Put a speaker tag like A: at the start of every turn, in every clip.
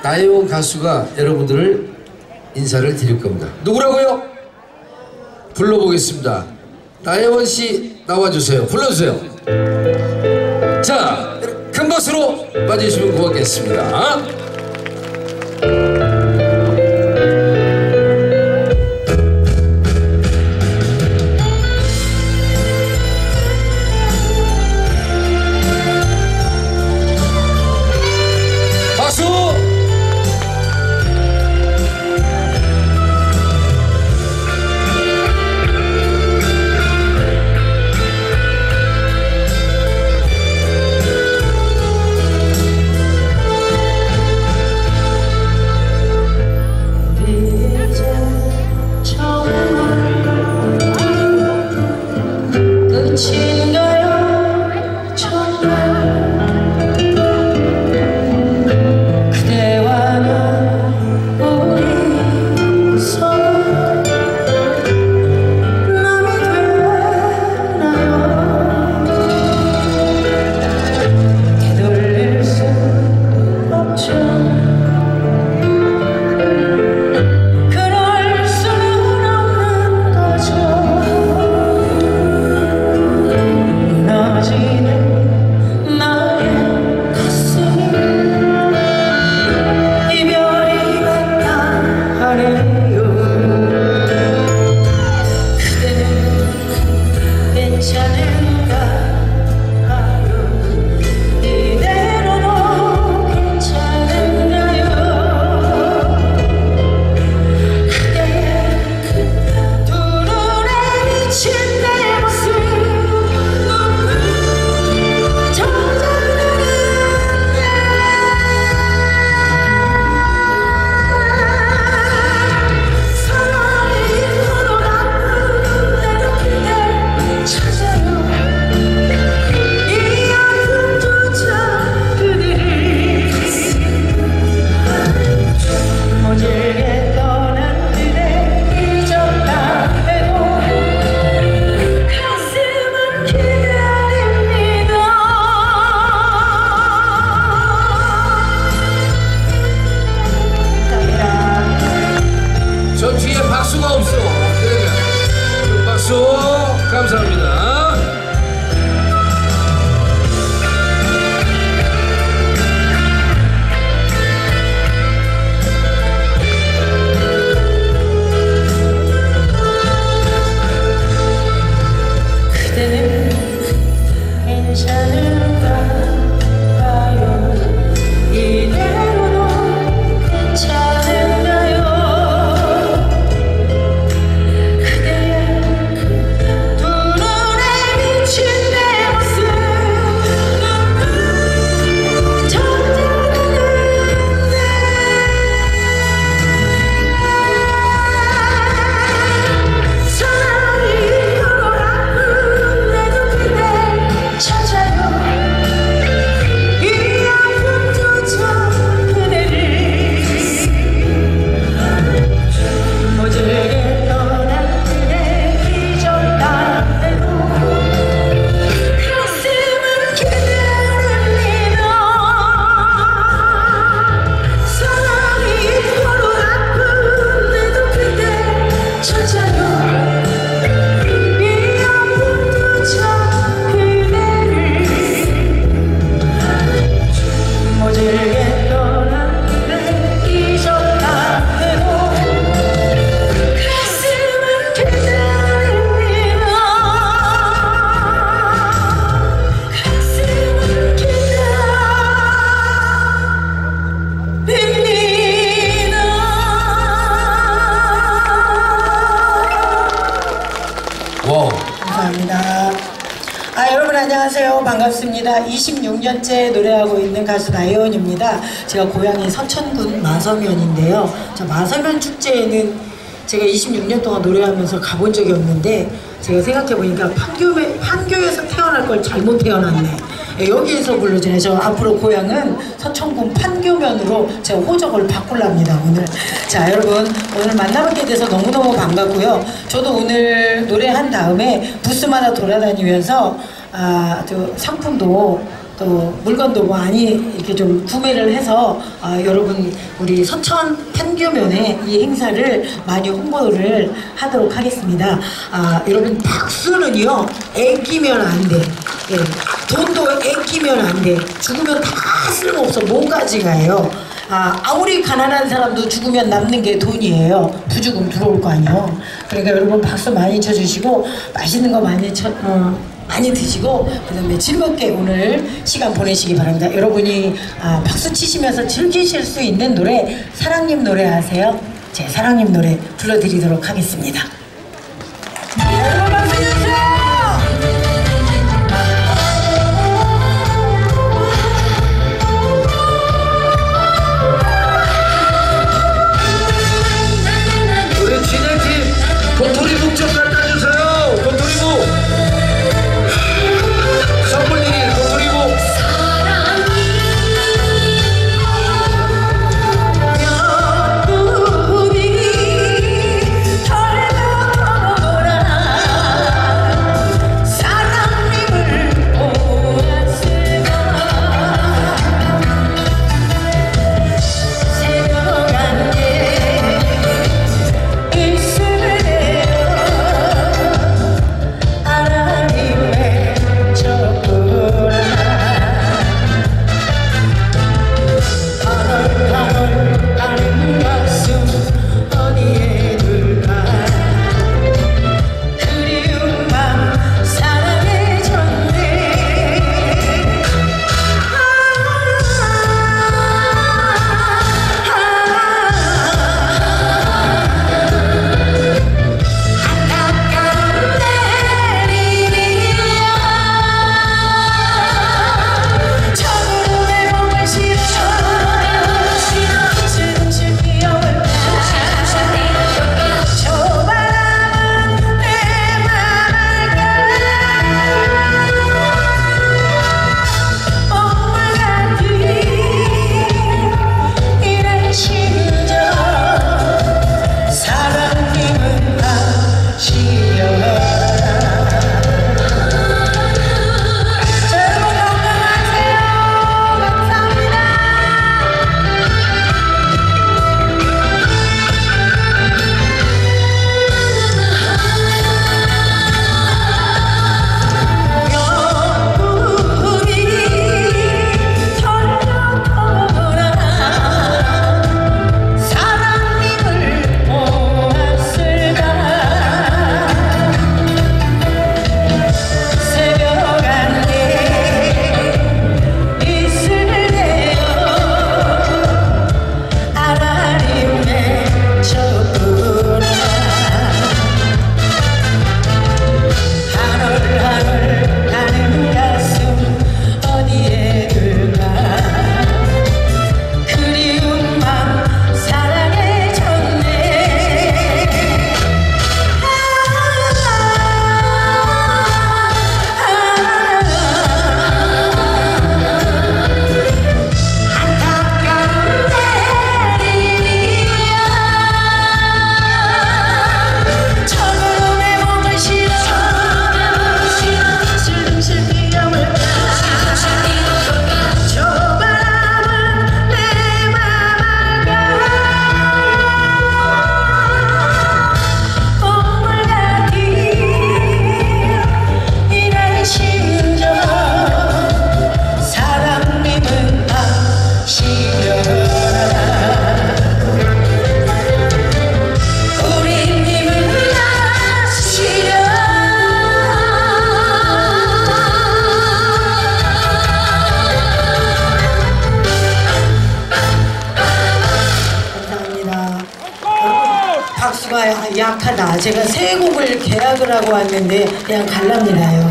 A: 나혜원 가수가 여러분들을 인사를 드릴 겁니다. 누구라고요? 불러보겠습니다. 나혜원 씨 나와주세요. 불러주세요. 자, 큰 박수로 맞이해주시면 고맙겠습니다. 감사합니다.
B: 그대는 괜찮을까 봐요. 이대로도 괜찮은가요? 그대의 두 눈에 비친 내 모습 눈물 젖어가는데 사랑이 돌아오는데도 그댈 찾아요. 이 아픔조차 그대를 모질게 떠난 그대 기적단대로 가슴은 기다립니다. 사랑이 이토록 아픈데도 그댈 찾아요. 이 아픔조차 그대를 모질게 떠난 그대 기적단대로 가슴은 기다립니다. 가슴은 기다립니다.
A: 와우.
B: 감사합니다. 여러분 안녕하세요. 반갑습니다. 26년째 노래하고 있는 가수 나혜원입니다. 제가 고향이 서천군 마서면인데요. 저 마서면 축제에는 제가 26년 동안 노래하면서 가본 적이 없는데 제가 생각해보니까 판교에서 태어날 걸 잘못 태어났네. 여기에서 불러주네. 저 앞으로 고향은 서천군 판교면으로 제가 호적을 바꾸랍니다 오늘. 자 여러분 오늘 만나뵙게 돼서 너무너무 반갑고요. 저도 오늘 노래한 다음에 부스마다 돌아다니면서 또 상품도 또 물건도 많이 이렇게 좀 구매를 해서 여러분 우리 서천 판교면에 이 행사를 많이 홍보를 하도록 하겠습니다. 여러분 박수는요 애끼면 안 돼. 예, 돈도 애끼면 안 돼. 죽으면 다 쓸모없어. 몸가지가예요. 아무리 가난한 사람도 죽으면 남는 게 돈이에요. 부죽음 들어올 거 아니에요. 그러니까 여러분 박수 많이 쳐주시고 맛있는 거 많이 드시고 그다음에 즐겁게 오늘 시간 보내시기 바랍니다. 여러분이 박수 치시면서 즐기실 수 있는 노래 사랑님 노래 아세요? 제 사랑님 노래 불러드리도록 하겠습니다. 여러분 박수 주세요.
A: 도토리묵 좀 갖다 주세요. 도토리묵. 선물님이 도토리묵.
B: 박수가 약하다. 제가 새 곡을 계약을 하고 왔는데 그냥 갈랍니다요.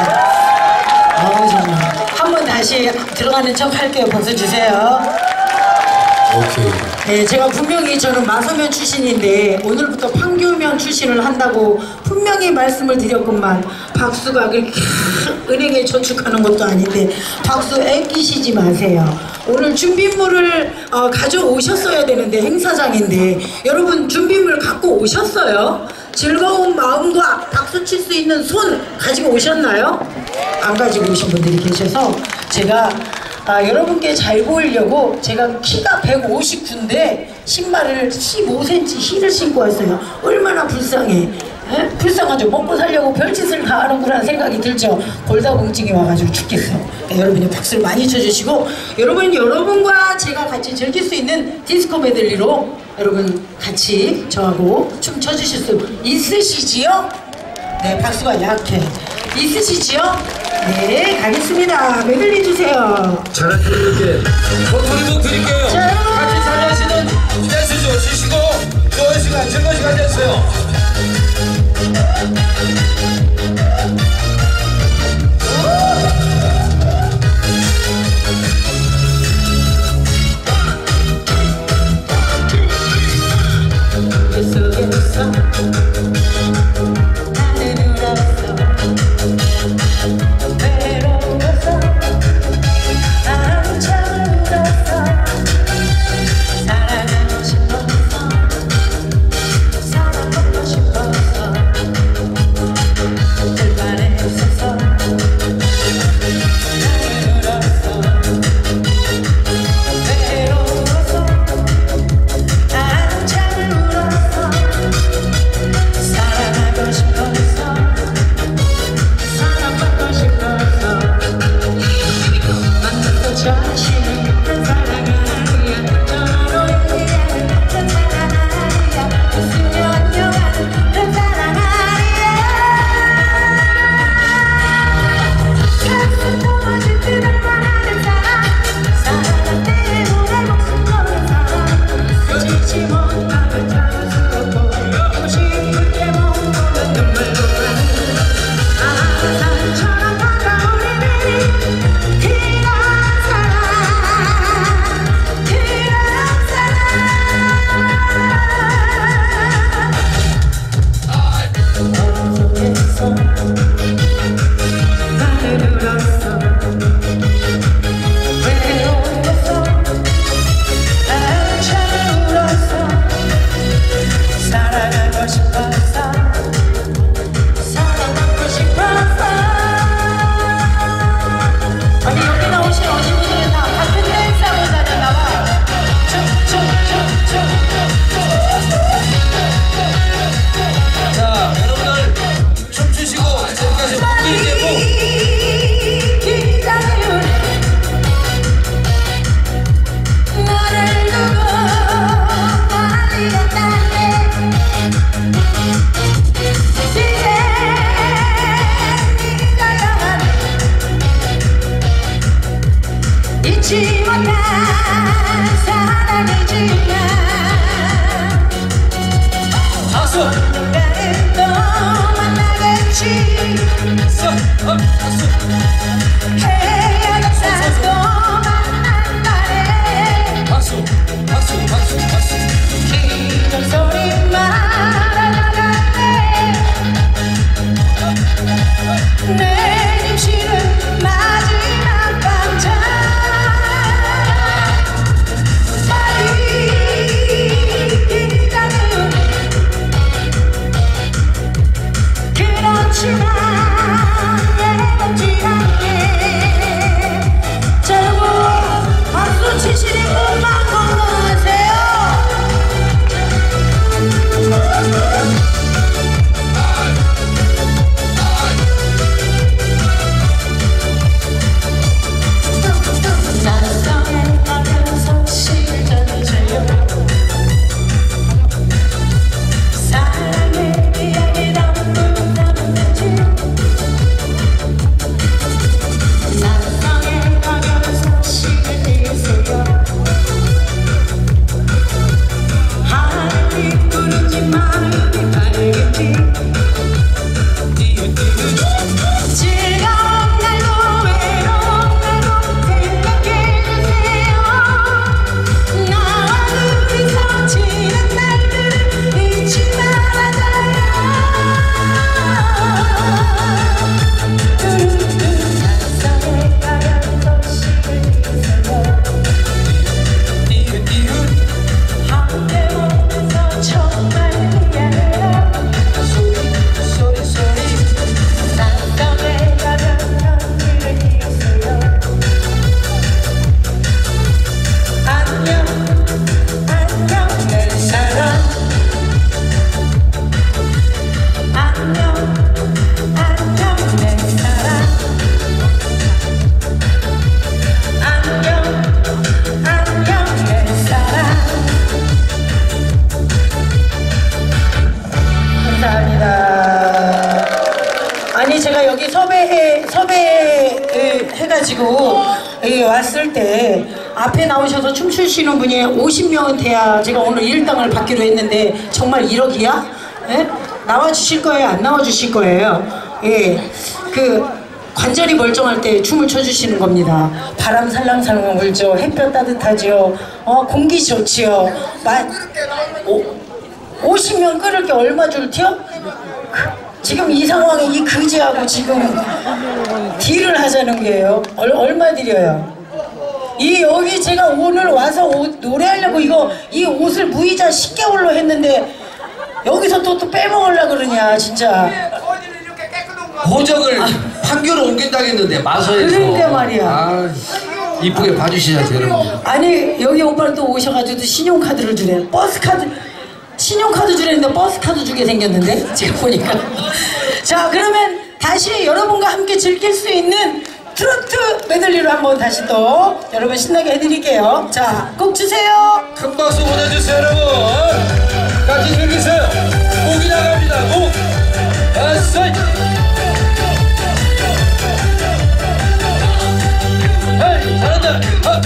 B: 정말 한번 다시 들어가는 척 할게요. 박수 주세요.
A: 오케이.
B: 네, 제가 분명히 저는 마서면 출신인데 오늘부터 판교면 출신을 한다고 분명히 말씀을 드렸건만 박수가 그렇게 은행에 저축하는 것도 아닌데 박수 애끼시지 마세요. 오늘 준비물을 가져오셨어야 되는데 행사장인데 여러분 준비물 갖고 오셨어요? 즐거운 마음과 박수 칠 수 있는 손 가지고 오셨나요? 안 가지고 오신 분들이 계셔서 제가 여러분께 잘 보이려고 제가 키가 159인데 신발을 15cm 힐을 신고 왔어요. 얼마나 불쌍해. 에? 불쌍하죠. 먹고 살려고 별짓을 다 하는구나 생각이 들죠. 골다공증이 와가지고 죽겠어. 네, 여러분이 박수를 많이 쳐주시고 여러분과 제가 같이 즐길 수 있는 디스코 메들리로 여러분 같이 저하고 춤 춰주실 수 있으시지요? 네, 박수가 약해. 있으시지요? 네, 가겠습니다. 메들리 주세요.
A: 잘하신 분들께
C: 도토리묵 드릴게요.
B: 자,
C: 같이 참여하시는 댄스 좀 쉬시고 좋은 시간, 즐거운 시간 되세요.
B: 전에도 여기 왔을 때 앞에 나오셔서 춤추시는 분이 50명은 돼야 제가 오늘 1등을 받기로 했는데 정말 1억이야? 예? 나와주실 거예요? 안 나와주실 거예요? 예. 관절이 멀쩡할 때 춤을 춰주시는 겁니다. 바람 살랑살랑 불죠. 햇볕 따뜻하죠. 공기 좋지요. 50명 끓을 게 얼마 줄 티요? 지금 이 상황에 이 그지하고 지금 딜을 하자는 게요. 얼마 드려요? 여기 제가 오늘 와서 노래하려고 이 옷을 무이자 10개월로 했는데 여기서 또 빼먹으려고 그러냐 진짜.
A: 호적을 판교로 옮긴다고 했는데 마서에서.
B: 그러니까 말이야.
A: 이쁘게 봐주시죠 여러분.
B: 아니 여기 오빠는 또 오셔가지고 신용카드를 주래. 버스카드 신용카드 주랬는데 버스카드 주게 생겼는데 제가 보니까. 자 그러면 다시 여러분과 함께 즐길 수 있는 트로트 메들리로 한번 다시 또 여러분 신나게 해드릴게요. 자 꼭 주세요.
C: 큰 박수 보내주세요 여러분. 같이 즐기세요. 곡이 나갑니다. 곡. 아싸이. 헤이 잘한다.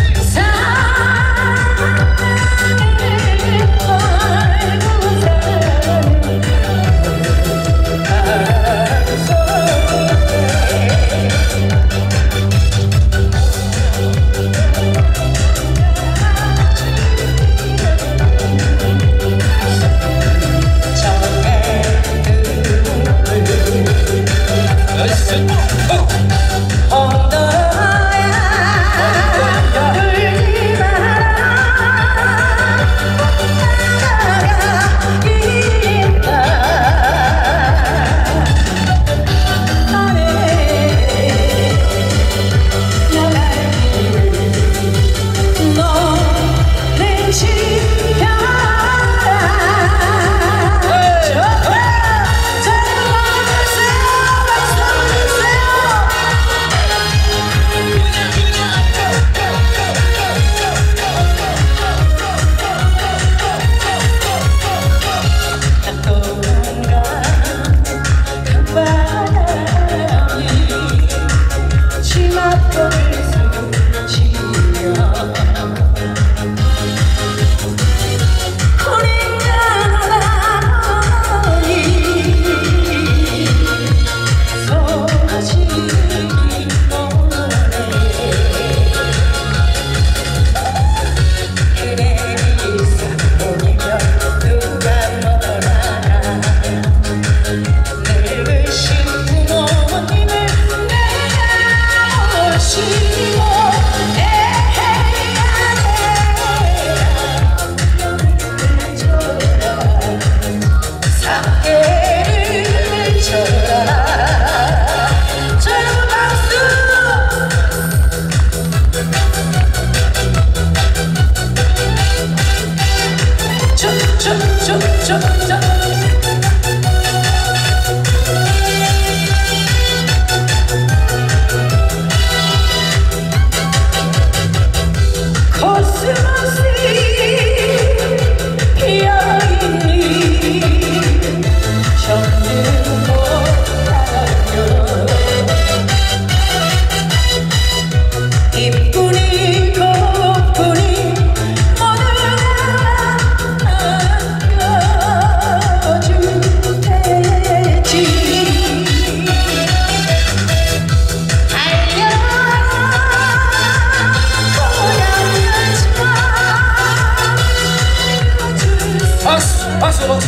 C: 박수 박수.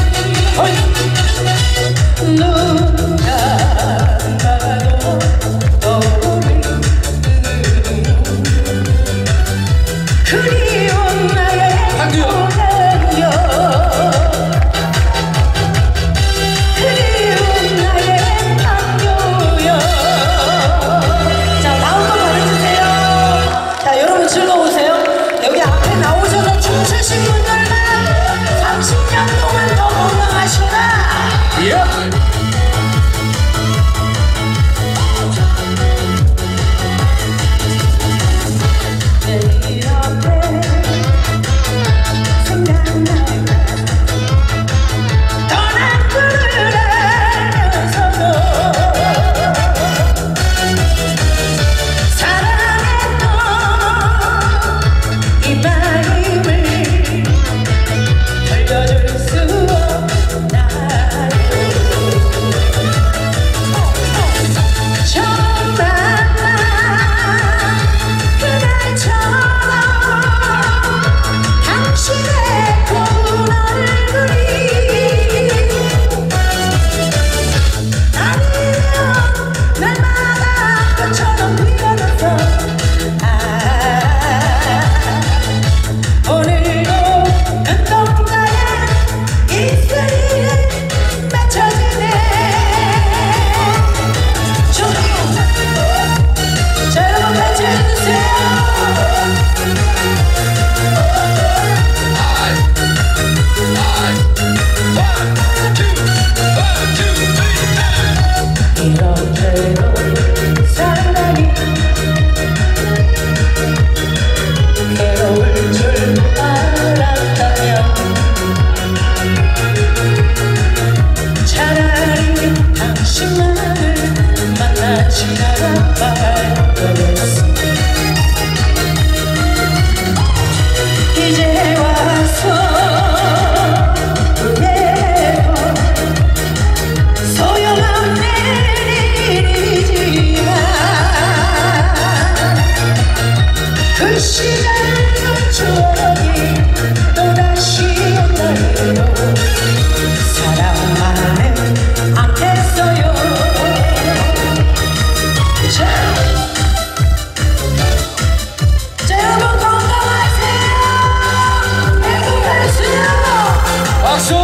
B: 누가 봐도 떠오르는 그리운 나의 고향여 그리운 나의 학교여. 자 다음 거 말해주세요. 자 여러분 즐거우세요? 여기 앞에 나오셔서 춤추신 분들만 30년 동안 더 건강하시다.
C: 박수!